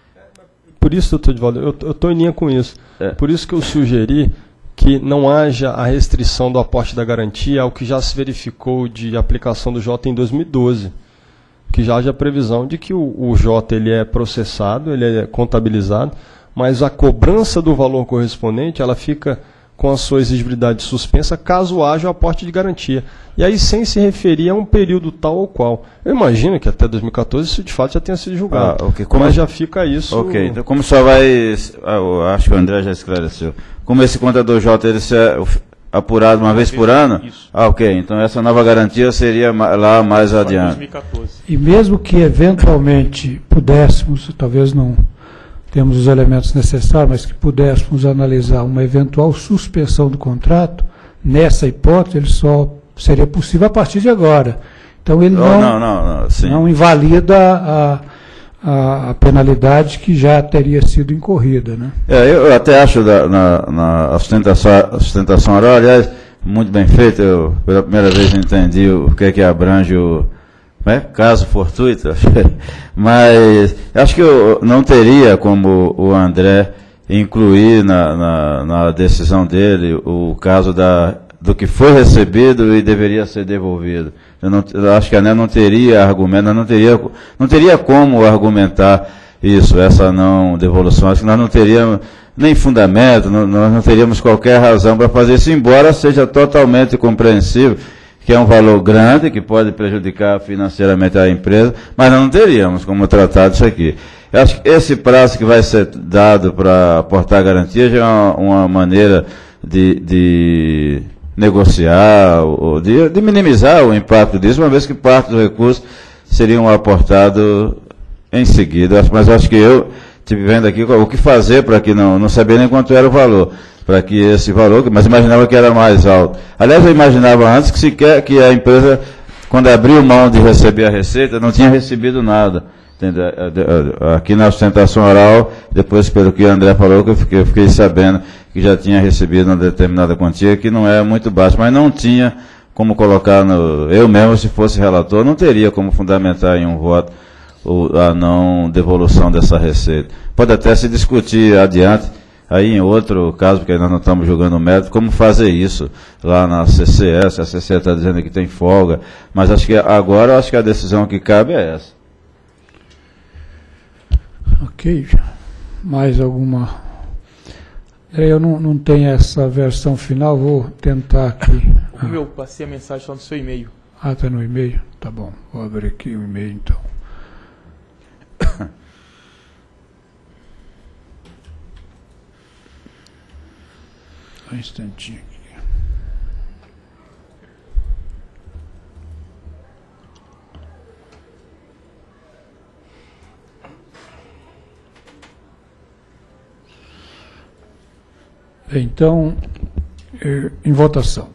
Por isso, doutor Divaldo, eu estou em linha com isso. É. Por isso que eu sugeri que não haja a restrição do aporte da garantia ao que já se verificou de aplicação do J em dois mil e doze. Que já haja a previsão de que o, o J ele é processado, ele é contabilizado, mas a cobrança do valor correspondente ela fica com a sua exigibilidade suspensa caso haja o aporte de garantia. E aí sem se referir a um período tal ou qual. Eu imagino que até dois mil e quatorze isso de fato já tenha sido julgado. Ah, okay. Como mas já fica isso... Ok, então como só vai... Eu acho que o André já esclareceu. Como esse contador J ele se... apurado uma vez por ano? Isso. Ah, ok. Então essa nova garantia seria lá mais adiante. dois mil e quatorze. E mesmo que eventualmente pudéssemos, talvez não temos os elementos necessários, mas que pudéssemos analisar uma eventual suspensão do contrato, nessa hipótese ele só seria possível a partir de agora. Então ele não, não, não, não, sim. não invalida a, a, a penalidade que já teria sido incorrida. Né? É, eu até acho da, na, na sustentação, a sustentação oral, aliás, muito bem feita. Eu pela primeira vez entendi o que é que abrange o né, caso fortuito, mas acho que eu não teria como o André incluir na, na, na decisão dele o caso da, do que foi recebido e deveria ser devolvido. Eu, não, eu acho que a ANEEL não teria argumento, não teria, não teria como argumentar isso, essa não devolução. Acho que nós não teríamos nem fundamento, não, nós não teríamos qualquer razão para fazer isso, embora seja totalmente compreensível que é um valor grande, que pode prejudicar financeiramente a empresa, mas nós não teríamos como tratar disso aqui. Eu acho que esse prazo que vai ser dado para aportar garantia já é uma, uma maneira de, de negociar, ou de, de minimizar o impacto disso, uma vez que parte dos recursos seriam aportados em seguida. Mas eu acho que eu estive vendo aqui o que fazer para que não, não sabia nem quanto era o valor, para que esse valor, mas imaginava que era mais alto. Aliás, eu imaginava antes que sequer que a empresa, quando abriu mão de receber a receita, não tinha recebido nada. Entendeu? Aqui na sustentação oral, depois pelo que o André falou, que eu fiquei, eu fiquei sabendo que já tinha recebido uma determinada quantia, que não é muito baixa, mas não tinha como colocar no... Eu mesmo, se fosse relator, não teria como fundamentar em um voto o, a não devolução dessa receita. Pode até se discutir adiante, aí em outro caso, porque nós não estamos julgando o mérito, como fazer isso lá na C C S. A C C S está dizendo que tem folga, mas acho que agora eu acho que a decisão que cabe é essa. Ok. Mais alguma? Eu não, não tenho essa versão final, vou tentar aqui. O meu, passei a mensagem só no seu e-mail. Ah, está no e-mail? Tá bom, vou abrir aqui o e-mail então. Um instantinho aqui. Então, eh, em votação.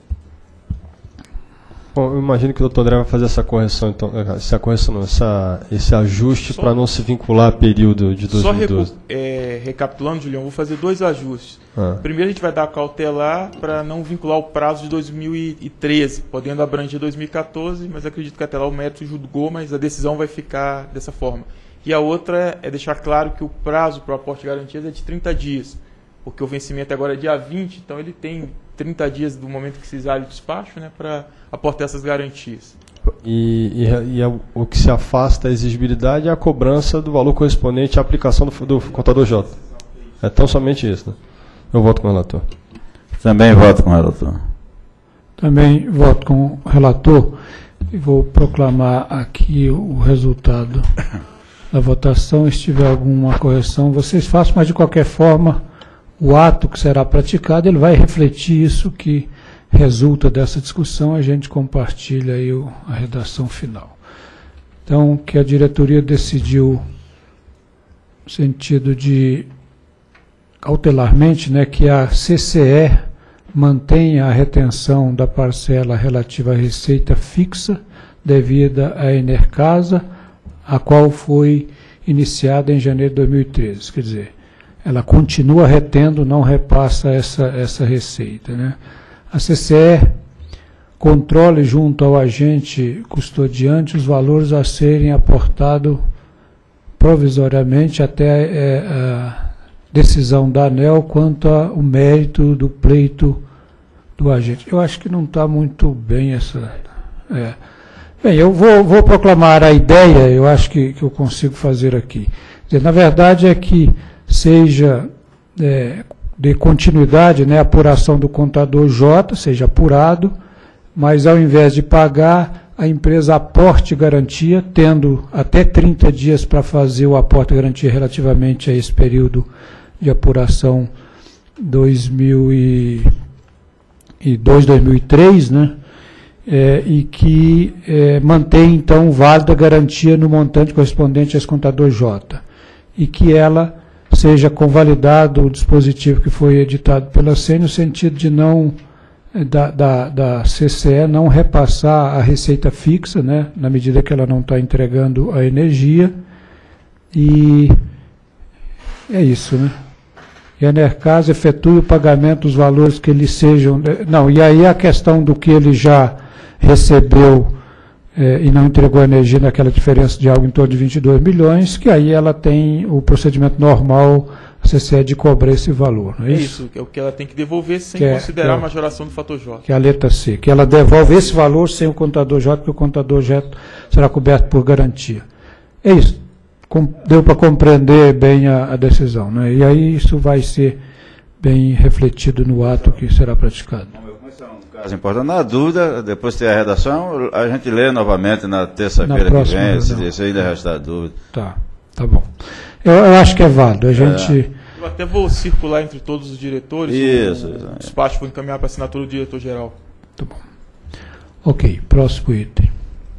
Bom, eu imagino que o doutor André vai fazer essa correção, então, essa correção não, essa, esse ajuste para não se vincular a período de dois mil e doze. Só recu- é, recapitulando, Julião, vou fazer dois ajustes. Ah. Primeiro, a gente vai dar cautelar para não vincular o prazo de dois mil e treze, podendo abranger dois mil e quatorze, mas acredito que até lá o mérito julgou, mas a decisão vai ficar dessa forma. E a outra é deixar claro que o prazo para o aporte de garantias é de trinta dias, porque o vencimento agora é dia vinte, então ele tem trinta dias do momento que se exale o despacho, né, para aportar essas garantias. E, e, e é o, o que se afasta a exigibilidade é a cobrança do valor correspondente à aplicação do, do contador J. É tão somente isso, né? Eu voto com o relator. Também voto com o relator. Também voto com o relator e vou proclamar aqui o resultado da votação. Se tiver alguma correção, vocês façam, mas de qualquer forma, o ato que será praticado, ele vai refletir isso que resulta dessa discussão, a gente compartilha aí o, a redação final. Então, que a diretoria decidiu no sentido de, cautelarmente, né, que a C C E mantenha a retenção da parcela relativa à receita fixa devida à Enercasa, a qual foi iniciada em janeiro de dois mil e treze, quer dizer, ela continua retendo, não repassa essa, essa receita, né? A C C E controle junto ao agente custodiante os valores a serem aportados provisoriamente até é, a decisão da ANEEL quanto ao mérito do pleito do agente. Eu acho que não está muito bem essa... É. Bem, eu vou, vou proclamar a ideia, eu acho que, que eu consigo fazer aqui. Quer dizer, na verdade é que seja é, de continuidade, né, a apuração do contador J, seja apurado, mas ao invés de pagar, a empresa aporte garantia, tendo até trinta dias para fazer o aporte garantia relativamente a esse período de apuração dois mil e dois, dois mil e três, né, é, e que é, mantém, então, válida garantia no montante correspondente a esse contador J, e que ela seja convalidado o dispositivo que foi editado pela C E N, no sentido de não, da, da, da C C E não repassar a receita fixa, né, na medida que ela não está entregando a energia, e é isso, né? E a Enercasa efetue o pagamento dos valores que eles sejam... Não, e aí a questão do que ele já recebeu É, e não entregou a energia naquela diferença de algo em torno de vinte e dois milhões, que aí ela tem o procedimento normal, a C C E, de cobrar esse valor, não é, É isso? isso, é o que ela tem que devolver sem Que é- considerar que é- a majoração do fator J. Que é a letra C, que ela devolve esse valor sem o contador J, porque o contador J será coberto por garantia. É isso. Com- deu para compreender bem a, a decisão, né? E aí isso vai ser bem refletido no ato que será praticado. Caso importante, na dúvida, depois de ter a redação, a gente lê novamente na terça-feira Na que próxima vem, se, reunião. se ainda restar dúvida. Tá, tá bom. Eu, eu acho que é válido. A gente... Eu até vou circular entre todos os diretores. Isso, O, isso. o despacho foi encaminhar para a assinatura do diretor-geral. Tá bom. Ok, próximo item.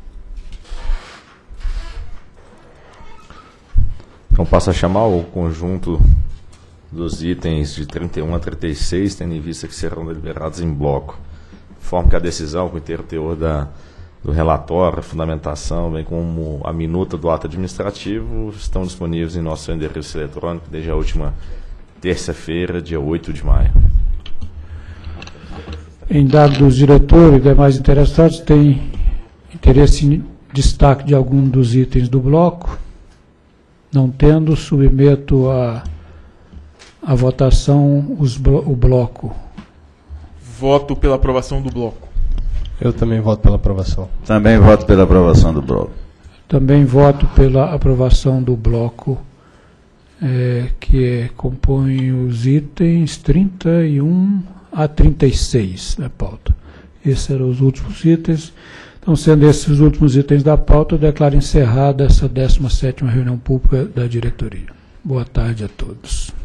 Então passo a chamar o conjunto dos itens de trinta e um a trinta e seis, tendo em vista que serão deliberados em bloco. Forma que a decisão, com o inteiro teor da, do relatório, a fundamentação, bem como a minuta do ato administrativo, estão disponíveis em nosso endereço eletrônico desde a última terça-feira, dia oito de maio. Em dado dos diretores e demais interessados, tem interesse em destaque de algum dos itens do bloco? Não tendo, submeto a, a votação os blo o bloco. Voto pela aprovação do bloco. Eu também voto pela aprovação. Também voto pela aprovação do bloco. Também voto pela aprovação do bloco, é, que é, compõe os itens trinta e um a trinta e seis da pauta. Esses eram os últimos itens. Então, sendo esses os últimos itens da pauta, eu declaro encerrada essa décima sétima reunião pública da diretoria. Boa tarde a todos.